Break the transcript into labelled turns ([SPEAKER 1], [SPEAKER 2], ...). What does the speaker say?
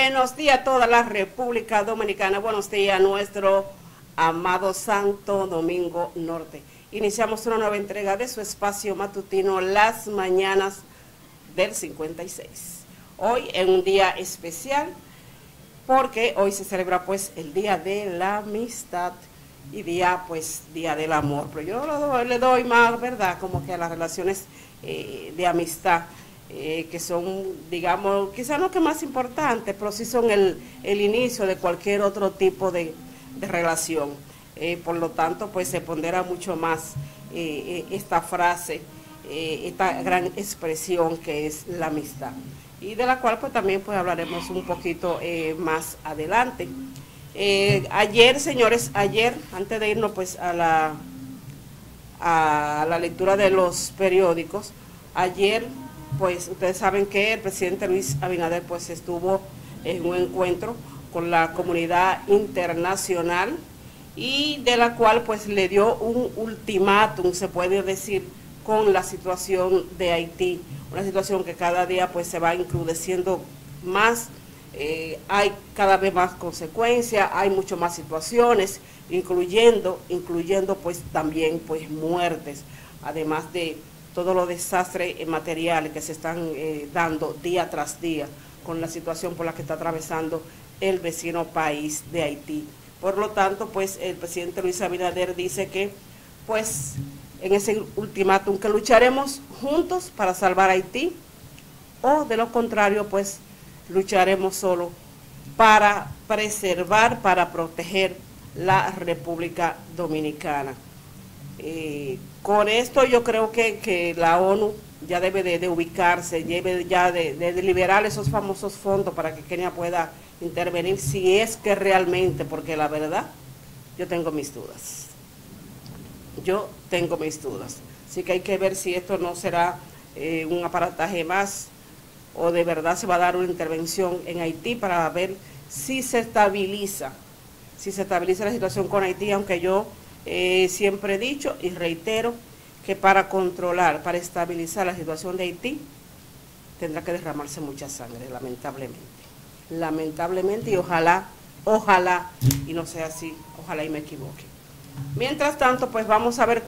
[SPEAKER 1] Buenos días a toda la República Dominicana, buenos días a nuestro amado Santo Domingo Norte. Iniciamos una nueva entrega de su espacio matutino Las Mañanas del 56. Hoy en un día especial porque hoy se celebra pues el Día de la Amistad y día del amor, pero yo le doy más, ¿verdad?, como que a las relaciones de amistad, que son, digamos, quizás no que más importantes, pero sí son el inicio de cualquier otro tipo de relación. Por lo tanto, pues se pondera mucho más esta frase, esta gran expresión que es la amistad, y de la cual pues también pues hablaremos un poquito más adelante. Ayer, señores, antes de irnos pues a la lectura de los periódicos, ayer pues ustedes saben que el presidente Luis Abinader pues estuvo en un encuentro con la comunidad internacional y de la cual pues le dio un ultimátum, se puede decir, con la situación de Haití, una situación que cada día pues se va encrudeciendo más. Hay cada vez más consecuencias, hay mucho más situaciones, incluyendo pues también pues muertes, además de todos los desastres materiales que se están dando día tras día con la situación por la que está atravesando el vecino país de Haití. Por lo tanto, pues el presidente Luis Abinader dice que pues en ese ultimátum que lucharemos juntos para salvar a Haití, o de lo contrario pues lucharemos solo para preservar, para proteger la República Dominicana. Con esto yo creo que la ONU ya debe de ubicarse, debe ya de liberar esos famosos fondos para que Kenia pueda intervenir, si es que realmente, porque la verdad, yo tengo mis dudas. Así que hay que ver si esto no será un aparataje más, o de verdad se va a dar una intervención en Haití para ver si se estabiliza la situación con Haití, aunque yo siempre he dicho y reitero que para controlar, para estabilizar la situación de Haití, tendrá que derramarse mucha sangre, lamentablemente, y ojalá y no sea así, ojalá y me equivoque. Mientras tanto, pues vamos a ver